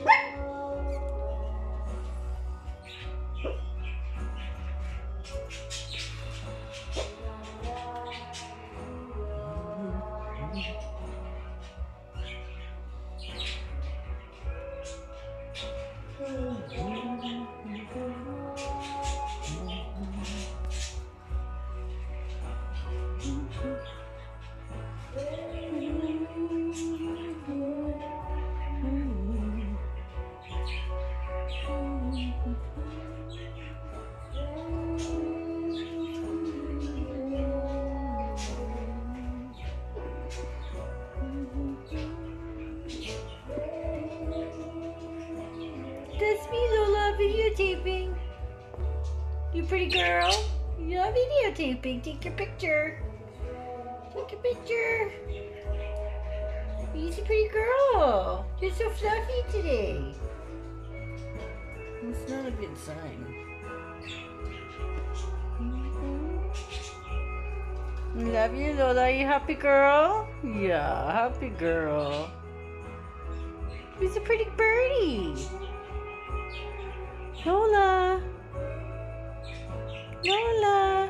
That's me, Lola, videotaping. You pretty girl. You're videotaping. Take your picture. Take a picture. You're a pretty girl. You're so fluffy today. That's not a good sign. Love you, Lola. You happy girl? Yeah, happy girl. He's a pretty birdie. Lola. Lola.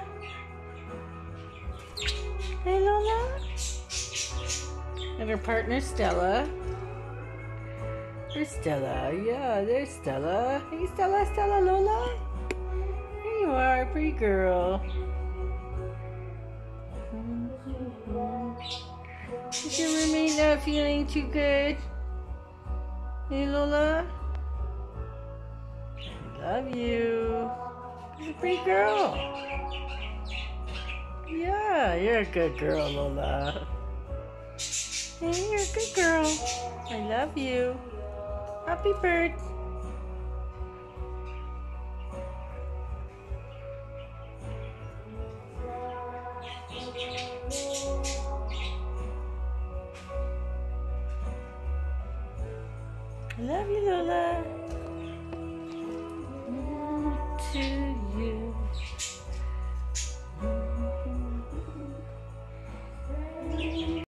Hey, Lola. And her partner, Stella. There's Stella. Yeah, there's Stella. Hey, Stella, Stella, Lola. There you are, pretty girl. Is your roommate not feeling too good? Hey, Lola. Love you. You're a pretty girl. Yeah, you're a good girl, Lola. Hey, you're a good girl. I love you. Happy bird. I love you, Lola. 1, 2.